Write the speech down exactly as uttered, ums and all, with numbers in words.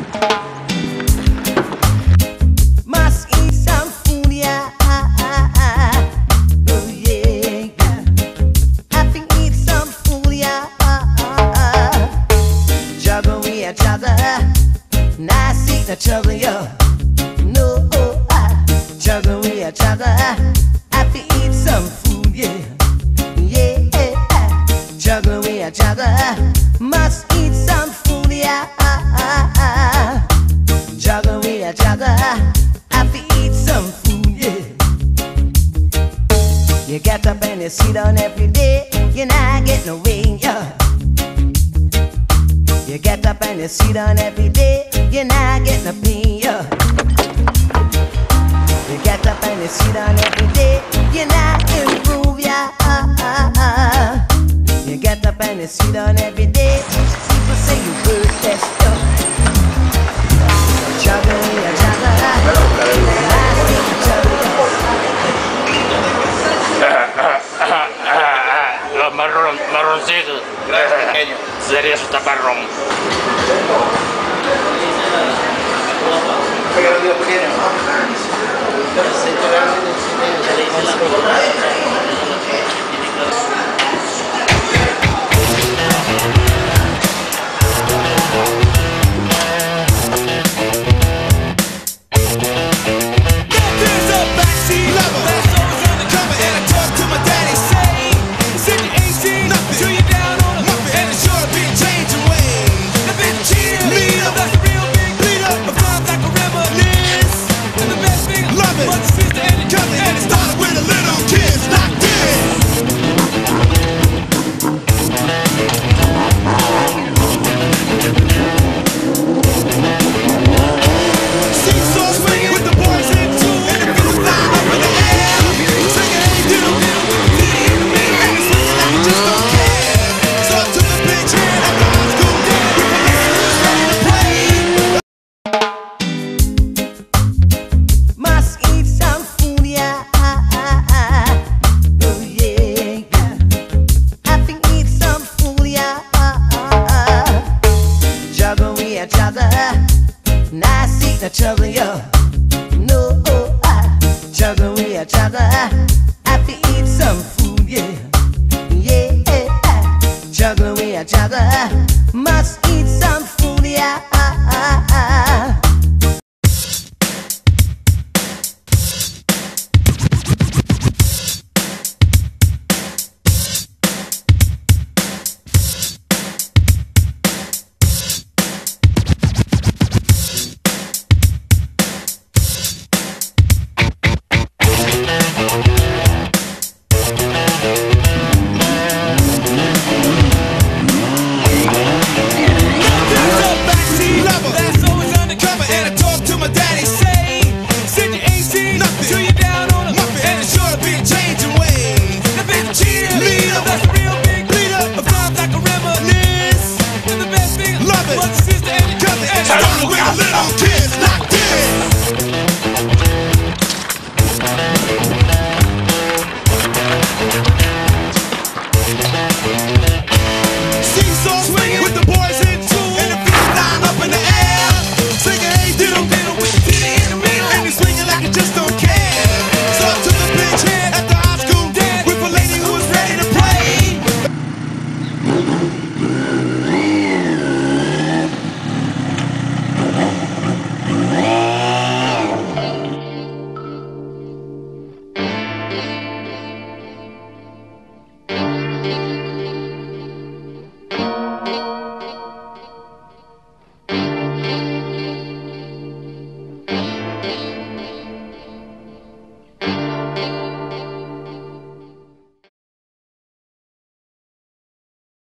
Must eat some food, yeah. Oh yeah, have to eat some food, yeah. Juggle with each other, not seek the trouble, yo. No, juggle with each other, have to eat some food, yeah. Yeah, juggle with each other, must eat some food, yeah. Juggle with each other, have to eat some food, yeah. You get up and you sit down every day, you're not getting away, yeah. You get up and you sit down every day, you're not getting a pain, yeah. You get up and you sit down every day, you're not improve, yeah. You get up and you sit down every day, people say you worthless, yeah. Juggle with each other, last week Los marron, marroncitos. Gracias, pequeño. Sería su taparrón. Not seek the trouble, yo. No, juggle with each other, have to eat some food, yeah. Yeah, juggle with each other, must eat some food, yeah. With a little kid.